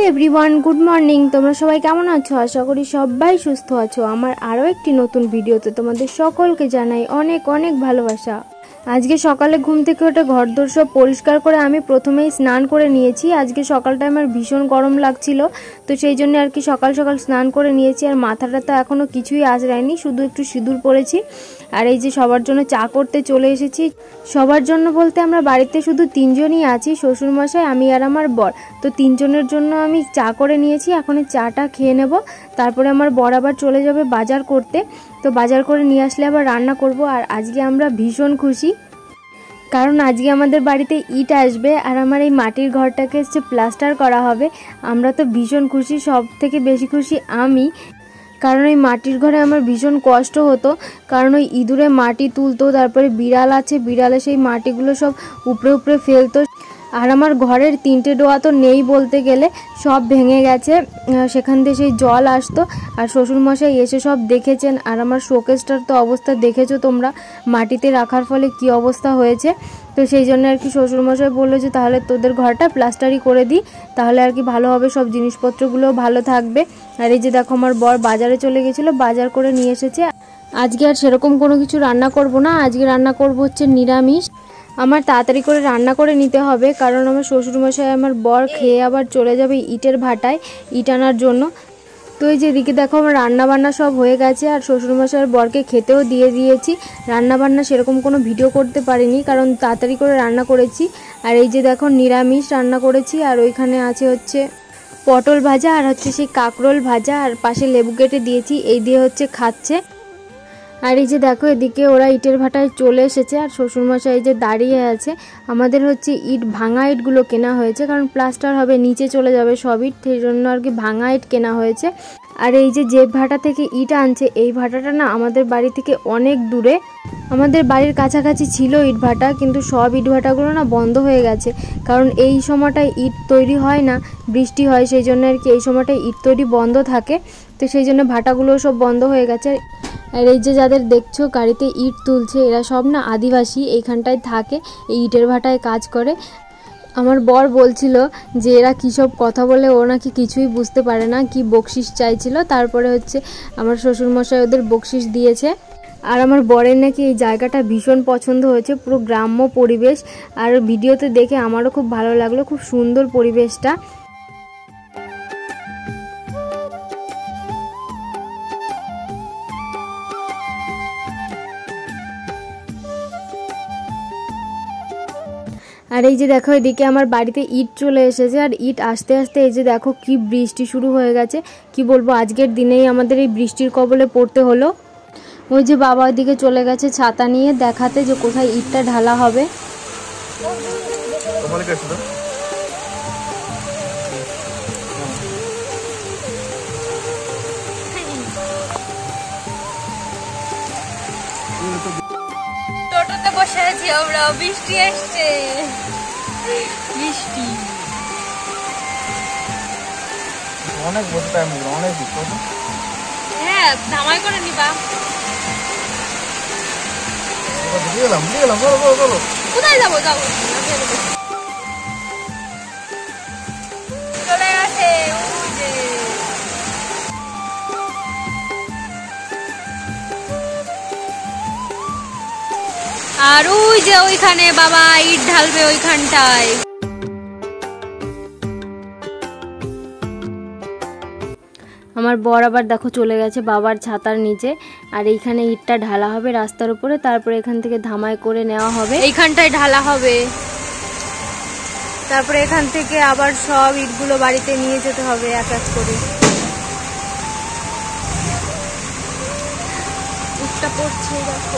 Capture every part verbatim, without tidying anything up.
Everyone, good morning. তোমরা সবাই কেমন আছো? আশা করি সবাই সুস্থ আছো। আমার আরও একটি নতুন ভিডিওতে তোমাদের সকলকে জানাই অনেক অনেক ভালোবাসা। আজকে সকালে ঘুম থেকে উঠে ঘরদোর সব পরিষ্কার করে আমি প্রথমেই স্নান করে নিয়েছি। আজকে সকালটা আমার ভীষণ গরম লাগছিল, তো সেই জন্য আর কি সকাল সকাল স্নান করে নিয়েছি। আর মাথাটা তো এখনও কিছুই আঁচড়ায়নি, শুধু একটু সিঁদুর পরেছি। আর এই যে সবার জন্য চা করতে চলে এসেছি। সবার জন্য বলতে আমরা বাড়িতে শুধু তিনজনই আছি, শ্বশুরমশাই, আমি আর আমার বর। তো তিনজনের জন্য আমি চা করে নিয়েছি, এখন চাটা খেয়ে নেব। তারপরে আমার বর আবার চলে যাবে বাজার করতে, তো বাজার করে নিয়ে আসলে আবার রান্না করব। আর আজকে আমরা ভীষণ খুশি, কারণ আজকে আমাদের বাড়িতে ইট আসবে আর আমার এই মাটির ঘরটাকে হচ্ছে প্লাস্টার করা হবে। আমরা তো ভীষণ খুশি, সব থেকে বেশি খুশি আমি, কারণ ওই মাটির ঘরে আমার ভীষণ কষ্ট হতো, কারণ ওই ইঁদুরে মাটি তুলতো, তারপরে বিড়াল আছে, বিড়ালে সেই মাটিগুলো সব উপরে উপরে ফেলতো। আর আমার ঘরের তিনটে ডোয়া তো নেই বলতে গেলে, সব ভেঙে গেছে, সেখান থেকে সেই জল আসতো। আর শ্বশুরমশাই এসে সব দেখেছেন। আর আমার শোকেসটার তো অবস্থা দেখেছো তোমরা, মাটিতে রাখার ফলে কি অবস্থা হয়েছে। তো সেই জন্য আর কি শ্বশুরমশাই বললো যে তাহলে তোদের ঘরটা প্লাস্টারই করে দিই, তাহলে আর কি ভালো হবে, সব জিনিসপত্রগুলোও ভালো থাকবে। আর এই যে দেখো আমার বর বাজারে চলে গেছিলো, বাজার করে নিয়ে এসেছে। আজকে আর সেরকম কোনো কিছু রান্না করব না, আজকে রান্না করব হচ্ছে নিরামিষ। আমার তাড়াতাড়ি করে রান্না করে নিতে হবে, কারণ আমার শ্বশুরমশাই আমার বর খেয়ে আবার চলে যাবে ইটের ভাটায় ইট আনার জন্য। তো এই যেদিকে দেখো আমার রান্না বান্না সব হয়ে গেছে, আর শ্বশুরমশাইয়ের বরকে খেতেও দিয়ে দিয়েছি। রান্না বান্না সেরকম কোনো ভিডিও করতে পারিনি, কারণ তাড়াতাড়ি করে রান্না করেছি। আর এই যে দেখো নিরামিষ রান্না করেছি, আর ওইখানে আছে হচ্ছে পটল ভাজা, আর হচ্ছে সেই কাঁকরোল ভাজা, আর পাশে লেবু কেটে দিয়েছি, এই দিয়ে হচ্ছে খাচ্ছে। আর এই যে দেখো এদিকে ওরা ইটের ভাটায় চলে এসেছে, আর শ্বশুরমশাই যে দাঁড়িয়ে আছে। আমাদের হচ্ছে ইট, ভাঙা ইটগুলো কেনা হয়েছে, কারণ প্লাস্টার হবে, নিচে চলে যাবে সব ইট, সেই জন্য আর কি ভাঙা ইট কেনা হয়েছে। আর এই যে যে ভাটা থেকে ইট আনছে, এই ভাটাটা না আমাদের বাড়ি থেকে অনেক দূরে। আমাদের বাড়ির কাছাকাছি ছিল ইট ভাটা, কিন্তু সব ইট ভাটাগুলো না বন্ধ হয়ে গেছে, কারণ এই সময়টায় ইট তৈরি হয় না, বৃষ্টি হয়, সেই জন্য আর কি এই সময়টায় ইট তৈরি বন্ধ থাকে। তো সেই জন্য ভাটাগুলো সব বন্ধ হয়ে গেছে। আর এই যে যাদের দেখছো গাড়িতে ইট তুলছে, এরা সব না আদিবাসী, এইখানটায় থাকে, এই ইটের ভাটায় কাজ করে। আমার বর বলছিল যে এরা কী সব কথা বলে, ও নাকি কিছুই বুঝতে পারে না, কি বকশিস চাইছিল। তারপরে হচ্ছে আমার শ্বশুরমশাই ওদের বকশিস দিয়েছে। আর আমার বরের নাকি এই জায়গাটা ভীষণ পছন্দ হয়েছে, পুরো গ্রাম্য পরিবেশ। আর ভিডিওতে দেখে আমারও খুব ভালো লাগলো, খুব সুন্দর পরিবেশটা। আর এই যে দেখো এদিকে আমার বাড়িতে ইট চলে এসেছে, আর ইট আসতে আসতে এই যে দেখো কি বৃষ্টি শুরু হয়ে গেছে। কি বলবো, আজকের দিনেই আমাদের এই বৃষ্টির কবলে পড়তে হলো। ওই যে বাবা ওইদিকে চলে গেছে ছাতা নিয়ে দেখাতে যে কোথায় ইটটা ঢালা হবে। টোটোতে বসে আছি আমরা, বৃষ্টি আসছে, বৃষ্টি অনেক বসে অনেক। হ্যাঁ, ধামাই করে নিবা। কোথায় যাবো যাবো চলে গেছে। আর ওই যে ওইখানে বাবা ইট ঢালবে ওইখানটায়। আমার বর আবার দেখো চলে গেছে বাবার ছাতার নিচে, আর এইখানে ইটটা ঢালা হবে রাস্তার উপরে, তারপরে এখান থেকে ধামাই করে নেওয়া হবে, এইখানটায় ঢালা হবে। তারপরে এখান থেকে আবার সব ইটগুলো বাড়িতে নিয়ে যেতে হবে এক এক করে। ইটটা পড়ছে দেখো।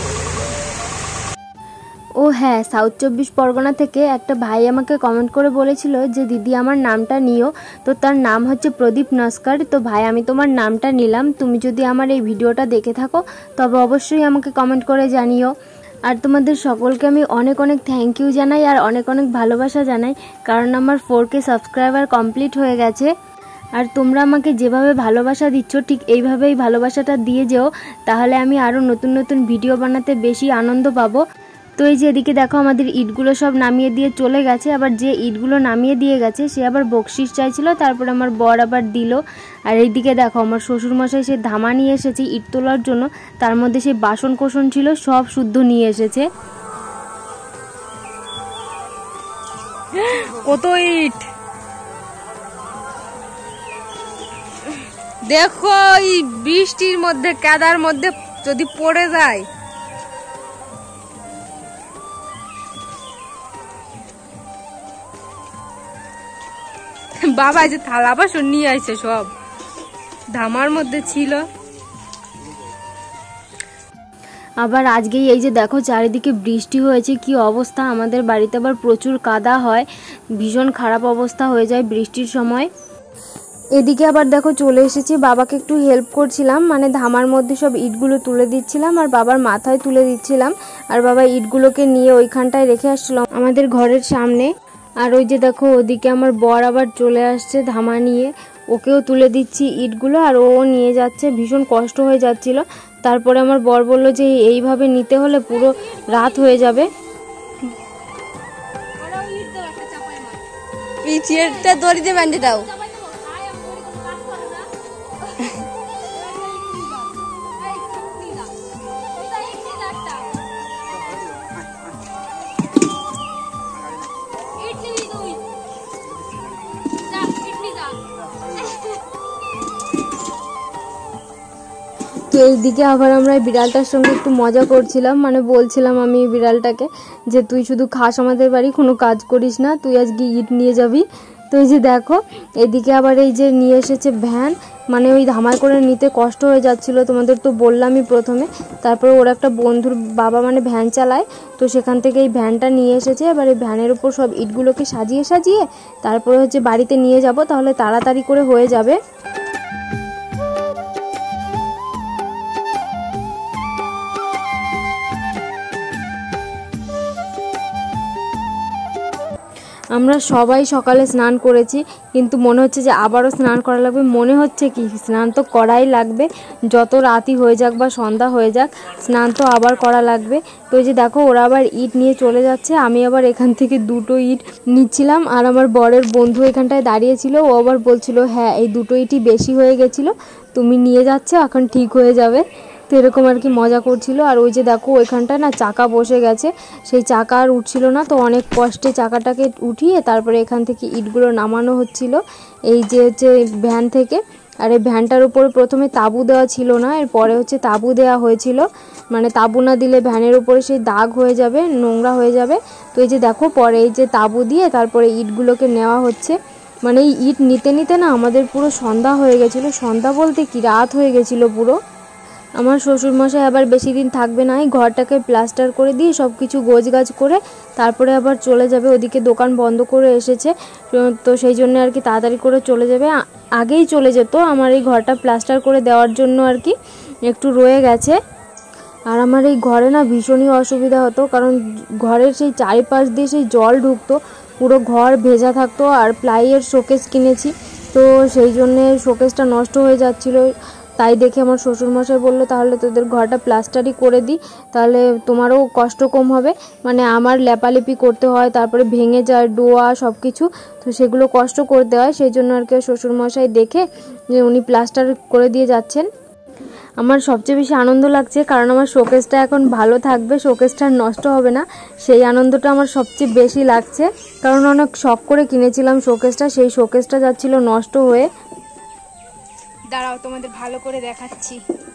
ও হ্যাঁ, সাউথ চব্বিশ পরগনা থেকে একটা ভাই আমাকে কমেন্ট করে বলেছিল যে দিদি আমার নামটা নিও। তো তার নাম হচ্ছে প্রদীপ নস্কর। তো ভাই আমি তোমার নামটা নিলাম, তুমি যদি আমার এই ভিডিওটা দেখে থাকো তবে অবশ্যই আমাকে কমেন্ট করে জানিও। আর তোমাদের সকলকে আমি অনেক অনেক থ্যাংক ইউ জানাই, আর অনেক অনেক ভালোবাসা জানাই, কারণ আমার ফোর কে সাবস্ক্রাইবার কমপ্লিট হয়ে গেছে। আর তোমরা আমাকে যেভাবে ভালোবাসা দিচ্ছ ঠিক এইভাবেই ভালোবাসাটা দিয়ে যেও, তাহলে আমি আরও নতুন নতুন ভিডিও বানাতে বেশি আনন্দ পাবো। তো এই যে এদিকে দেখো আমাদের ইটগুলো সব নামিয়ে দিয়ে চলে গেছে। আবার যে ইটগুলো নামিয়ে দিয়ে গেছে সে আবার বকশিস চাইছিল, তারপর আমার বর আবার দিল। আর এইদিকে দেখো আমার শ্বশুরমশাই সে ধামা নিয়ে এসেছে ইট তোলার জন্য, তার মধ্যে সেই বাসন কোসন ছিল সব শুদ্ধ নিয়ে এসেছে। কত ইট দেখো, এই বৃষ্টির মধ্যে কাদার মধ্যে যদি পড়ে যায়। বাবা যে থালা বাসন নিয়ে আসছে সব ধামার মধ্যে ছিল। আবার আজকেই এই যে দেখো চারিদিকে বৃষ্টি হয়েছে, কি অবস্থা। আমাদের বাড়িতে আবার প্রচুর কাদা হয়, ভীষণ খারাপ অবস্থা হয়ে যায় বৃষ্টির সময়। এদিকে আবার দেখো চলে এসেছি, বাবাকে একটু হেল্প করছিলাম, মানে ধামার মধ্যে সব ইটগুলো তুলে দিচ্ছিলাম আর বাবার মাথায় তুলে দিচ্ছিলাম। আর বাবা ইটগুলোকে নিয়ে ওইখানটায় রেখে আসছিল আমাদের ঘরের সামনে। আর ওই যে দেখো ওদিকে আমার বর আবার চলে আসছে ধামা নিয়ে, ওকেও তুলে দিচ্ছি ইটগুলো আর ও নিয়ে যাচ্ছে, ভীষণ কষ্ট হয়ে যাচ্ছিল। তারপরে আমার বর বললো যে এইভাবে নিতে হলে পুরো রাত হয়ে যাবে। পিছিয়েটা দড়ি দিয়ে বাঁধে দাও। তো এইদিকে আবার আমরা বিড়ালটার সঙ্গে একটু মজা করছিলাম, মানে বলছিলাম আমি বিড়ালটাকে যে তুই শুধু খাস আমাদের বাড়ি, কোনো কাজ করিস না, তুই আজকে ইট নিয়ে যাবি। তো এই যে দেখো এদিকে আবার এই যে নিয়ে এসেছে ভ্যান, মানে ওই ধামায় করে নিতে কষ্ট হয়ে যাচ্ছিলো, তোমাদের তো বললামই প্রথমে। তারপরে ওর একটা বন্ধুর বাবা মানে ভ্যান চালায়, তো সেখান থেকে এই ভ্যানটা নিয়ে এসেছে। এবার এই ভ্যানের উপর সব ইটগুলোকে সাজিয়ে সাজিয়ে তারপরে হচ্ছে বাড়িতে নিয়ে যাব, তাহলে তাড়াতাড়ি করে হয়ে যাবে। আমরা সবাই সকালে স্নান করেছি, কিন্তু মনে হচ্ছে যে আবারও স্নান করা লাগবে। মনে হচ্ছে কি স্নান তো করাই লাগবে, যত রাতই হয়ে যাক বা সন্ধ্যা হয়ে যাক স্নান তো আবার করা লাগবে। তো এই যে দেখো ওরা আবার ইট নিয়ে চলে যাচ্ছে, আমি আবার এখান থেকে দুটো ইট নিচ্ছিলাম। আর আমার বরের বন্ধু এখানটায় দাঁড়িয়েছিল, ও আবার বলছিল হ্যাঁ এই দুটো ইটই বেশি হয়ে গেছিলো, তুমি নিয়ে যাচ্ছ এখন ঠিক হয়ে যাবে। তো এরকম আর কি মজা করছিল। আর ওই যে দেখো ওইখানটায় না চাকা বসে গেছে, সেই চাকা আর উঠছিল না, তো অনেক কষ্টে চাকাটাকে উঠিয়ে তারপরে এখান থেকে ইটগুলো নামানো হচ্ছিল এই যে হচ্ছে ভ্যান থেকে। আর এই ভ্যানটার উপরে প্রথমে তাঁবু দেওয়া ছিল না, এরপরে হচ্ছে তাঁবু দেওয়া হয়েছিল, মানে তাঁবু না দিলে ভ্যানের উপরে সেই দাগ হয়ে যাবে, নোংরা হয়ে যাবে। তো এই যে দেখো পরে এই যে তাঁবু দিয়ে তারপরে ইটগুলোকে নেওয়া হচ্ছে। মানে এই ইট নিতে নিতে না আমাদের পুরো সন্ধ্যা হয়ে গেছিলো, সন্ধ্যা বলতে কি রাত হয়ে গেছিলো পুরো। আমার শ্বশুরমশাই আবার বেশি দিন থাকবে না, এই ঘরটাকে প্লাস্টার করে দিয়ে সব কিছু গোছগাছ করে তারপরে আবার চলে যাবে, ওদিকে দোকান বন্ধ করে এসেছে, তো সেই জন্য আর কি তাড়াতাড়ি করে চলে যাবে। আগেই চলে যেত, আমার এই ঘরটা প্লাস্টার করে দেওয়ার জন্য আর কি একটু রয়ে গেছে। আর আমার এই ঘরে না ভীষণই অসুবিধা হতো, কারণ ঘরের সেই চারিপাশ দিয়ে সেই জল ঢুকতো, পুরো ঘর ভেজা থাকতো। আর প্লাইয়ের শোকেস কিনেছি, তো সেই জন্যে শোকেসটা নষ্ট হয়ে যাচ্ছিলো, তাই দেখে আমার শ্বশুরমশাই বললো তাহলে তোদের ঘরটা প্লাস্টারই করে দিই, তাহলে তোমারও কষ্ট কম হবে। মানে আমার লেপালেপি করতে হয়, তারপরে ভেঙে যায় ডোয়া সব কিছু, তো সেগুলো কষ্ট করতে হয়, সেই জন্য আর কি শ্বশুরমশাই দেখে যে উনি প্লাস্টার করে দিয়ে যাচ্ছেন। আমার সবচেয়ে বেশি আনন্দ লাগছে, কারণ আমার শোকেসটা এখন ভালো থাকবে, শোকেসটা নষ্ট হবে না, সেই আনন্দটা আমার সবচেয়ে বেশি লাগছে। কারণ অনেক শখ করে কিনেছিলাম শোকেসটা, সেই শোকেসটা যাচ্ছিল নষ্ট হয়ে। দাঁড়াও তোমাদের ভালো করে দেখাচ্ছি।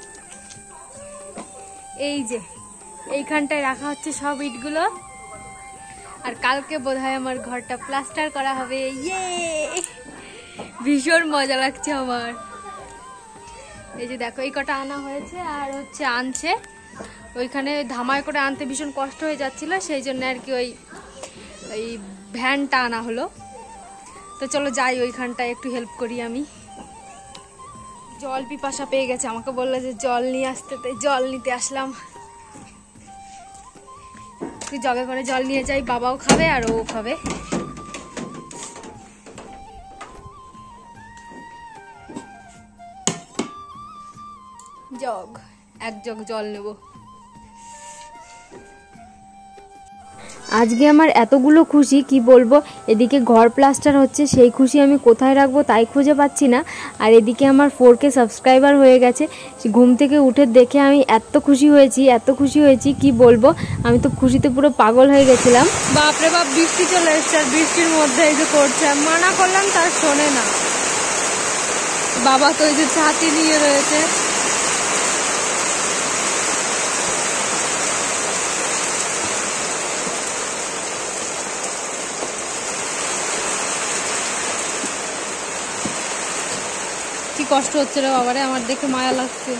এই যে এইখানটায় রাখা হচ্ছে সব ইটগুলো, আর কালকে বোধহয় আমার ঘরটা প্লাস্টার করা হবে। ইয়ে ভীষণ মজা লাগছে আমার। এই যে দেখো এই কটা আনা হয়েছে, আর হচ্ছে আনছে ওইখানে ধামায় করে আনতে ভীষণ কষ্ট হয়ে যাচ্ছিল, সেই জন্য আর কি ওই ওই ভ্যানটা আনা হলো। তো চলো যাই ওইখানটায় একটু হেল্প করি আমি। জল পিপাসা পেয়ে গেছে, আমাকে বললো যে জল নিয়ে আসতে, তাই জল নিতে আসলাম। তুই জগে করে জল নিয়ে যাই, বাবাও খাবে আর ও খাবে। জগ এক জগ জল নেব। আজকে আমার এতগুলো খুশি কি বলবো। এদিকে ঘর প্লাস্টার হচ্ছে, সেই খুশি আমি কোথায় রাখবো তাই খুঁজে পাচ্ছি না। আর এদিকে আমার ফোর কে সাবস্ক্রাইবার হয়ে গেছে। ঘুম থেকে উঠে দেখে আমি এত খুশি হয়েছি এত খুশি হয়েছি কি বলবো। আমি তো খুশিতে পুরো পাগল হয়ে গেছিলাম। বাপরে বাপ, বৃষ্টি চলে এসছে আর বৃষ্টির মধ্যে এই যে করছে, মানা করলাম তার শোনে না। বাবা তো এই যে ছাতি নিয়ে রয়েছে। কি কষ্ট হচ্ছে রে বাবারে, আমার দেখে মায়া লাগছে।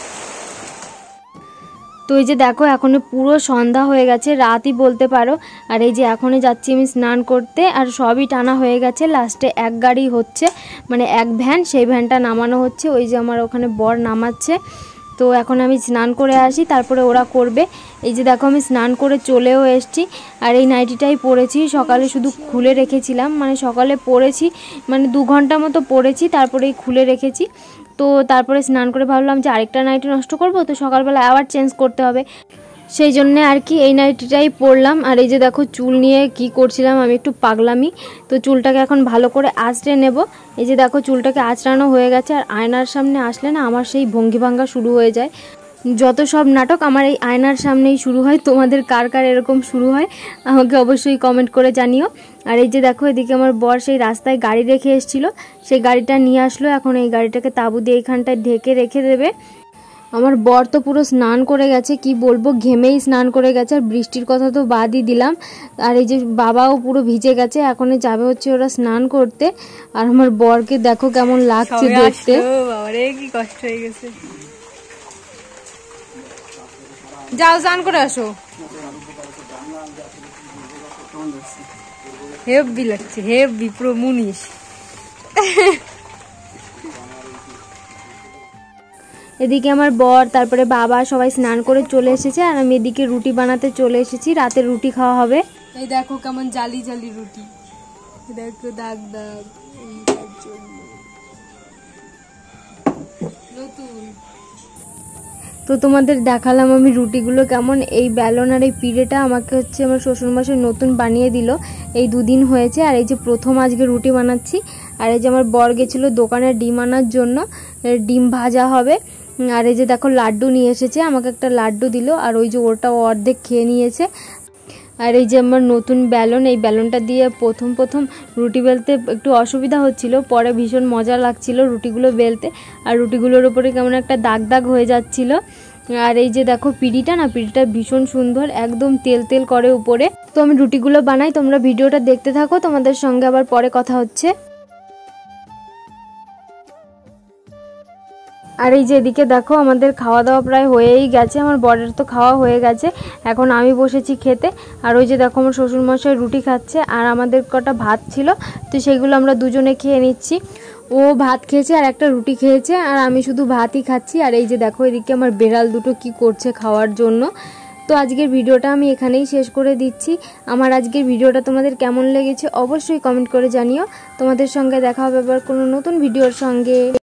তো এই যে দেখো এখন পুরো সন্ধ্যা হয়ে গেছে, রাতই বলতে পারো। আর এই যে এখনই যাচ্ছি আমি স্নান করতে, আর সবই টানা হয়ে গেছে। লাস্টে এক গাড়ি হচ্ছে, মানে এক ভ্যান, সেই ভ্যানটা নামানো হচ্ছে। ওই যে আমার ওখানে বর নামাচ্ছে। তো এখন আমি স্নান করে আসি, তারপরে ওরা করবে। এই যে দেখো আমি স্নান করে চলেও এসেছি। আর এই নাইটিটাই পরেছি, সকালে শুধু খুলে রেখেছিলাম, মানে সকালে পরেছি, মানে দু ঘন্টা মতো পরেছি, তারপরেই খুলে রেখেছি। তো তারপরে স্নান করে ভাবলাম যে আরেকটা নাইটি নষ্ট করব, তো সকালবেলা আবার চেঞ্জ করতে হবে, সেই জন্যে আর কি এই নাইটিটাই পরলাম। আর এই যে দেখো চুল নিয়ে কি করছিলাম আমি, একটু পাগলামি। তো চুলটাকে এখন ভালো করে আঁচড়ে নেব। এই যে দেখো চুলটাকে আঁচড়ানো হয়ে গেছে। আর আয়নার সামনে আসলে না আমার সেই ভঙ্গি ভাঙ্গা শুরু হয়ে যায়। যত সব নাটক আমার এই আয়নার সামনেই শুরু হয়। তোমাদের কার কার এরকম শুরু হয় আমাকে অবশ্যই কমেন্ট করে জানিও। আর এই যে দেখো এদিকে আমার বর সেই রাস্তায় গাড়ি রেখে এসেছিল, সেই গাড়িটা নিয়ে আসলো। এখন এই গাড়িটাকে তাঁবু দিয়ে এইখানটায় ঢেকে রেখে দেবে। আমার বর তো পুরো স্নান করে গেছে, কি বলবো, ঘেমেই স্নান করে গেছে। আর বৃষ্টির কথা তো বাদই দিলাম। আর এই যে বাবাও পুরো ভিজে গেছে, এখন যাবে হচ্ছে ওরা স্নান করতে। আর আমার বরকে দেখো কেমন লাগছে দেখতে। বাবারে কি কষ্ট হয়ে গেছে। যাও স্নান করে আসো। হেভি লাগছে, হেভি পুরো মুনিশ। এদিকে আমার বর তারপরে বাবা সবাই স্নান করে চলে এসেছে। আর আমি এদিকে রুটি বানাতে চলে এসেছি, রাতে রুটি খাওয়া হবে। এই দেখো কেমন জালি জালি রুটি, দেখো দাগ দাগ নতুন। তো তোমাদের দেখালাম আমি রুটিগুলো কেমন। এই বেলন আর এই পিড়েটা আমাকে হচ্ছে আমার শ্বশুরমশাই নতুন বানিয়ে দিল, এই দুদিন হয়েছে। আর এই যে প্রথম আজকে রুটি বানাচ্ছি। আর এই যে আমার বর গেছিল দোকানে ডিম আনার জন্য, ডিম ভাজা হবে। আর এই যে দেখো লাড্ডু নিয়ে এসেছে, আমাকে একটা লাড্ডু দিল। আর ওই যে ওটাও অর্ধেক খেয়ে নিয়েছে। আর এই যে আমার নতুন বেলন, এই বেলনটা দিয়ে প্রথম প্রথম রুটি বেলতে একটু অসুবিধা হচ্ছিল, পরে ভীষণ মজা লাগছিল রুটিগুলো বেলতে। আর রুটিগুলোর উপরে কেমন একটা দাগ দাগ হয়ে যাচ্ছিল। আর এই যে দেখো পিড়িটা না, পিড়িটা ভীষণ সুন্দর, একদম তেল তেল করে উপরে। তো আমি রুটিগুলো বানাই, তোমরা ভিডিওটা দেখতে থাকো, তোমাদের সঙ্গে আবার পরে কথা হচ্ছে। আর এই যে এদিকে দেখো আমাদের খাওয়া দাওয়া প্রায় হয়েই গেছে, আমার বরের তো খাওয়া হয়ে গেছে, এখন আমি বসেছি খেতে। আর ওই যে দেখো আমার শ্বশুরমশাই রুটি খাচ্ছে, আর আমাদের কটা ভাত ছিল, তো সেগুলো আমরা দুজনে খেয়ে নিচ্ছি। ও ভাত খেয়েছে আর একটা রুটি খেয়েছে, আর আমি শুধু ভাতই খাচ্ছি। আর এই যে দেখো এদিকে আমার বেড়াল দুটো কি করছে খাওয়ার জন্য। তো আজকের ভিডিওটা আমি এখানেই শেষ করে দিচ্ছি। আমার আজকের ভিডিওটা তোমাদের কেমন লেগেছে অবশ্যই কমেন্ট করে জানিও। তোমাদের সঙ্গে দেখা হবে আবার কোনো নতুন ভিডিওর সঙ্গে।